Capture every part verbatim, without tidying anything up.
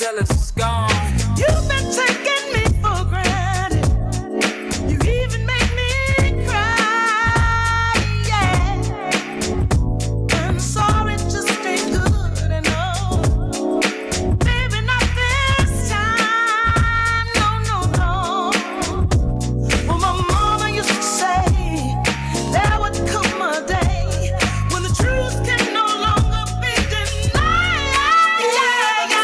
till it's gone. You've been taking me for granted. You even make me cry, yeah. I'm sorry, just ain't good enough. Baby, not this time. No, no, no. Well, my mama used to say there would come a day when the truth can no longer be denied. Yeah, yeah.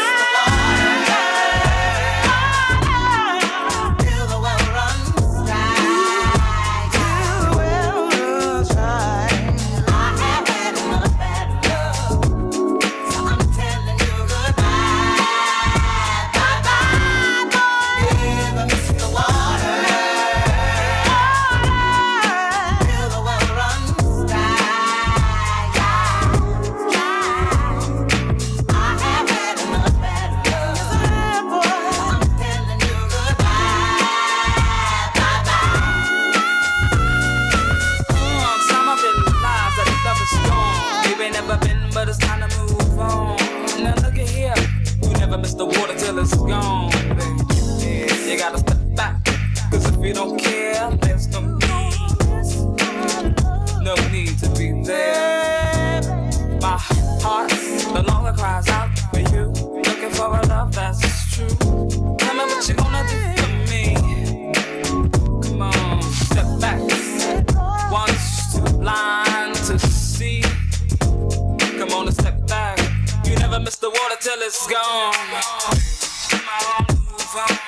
Till the well runs dry. Till the well runs dry. I have had enough bad love, so I'm telling you goodbye. Bye-bye, boy. Never miss the water. Till the well runs dry. I have had enough bad love, boy. I'm telling you goodbye. Bye-bye. Uh, some of it lies that the love is gone. Maybe never been, but it's time to move on. Now look at here, you never miss the water till it's gone, baby. Yeah, you gotta step back, cause if you don't care, there's no need, no need to be there. My heart no longer cries out for you, looking for a love that's true. Tell me what you gonna do for me. Come on, step back. Once too blind to see. Come on and step back. You never miss the water till it's gone. Come on, move on.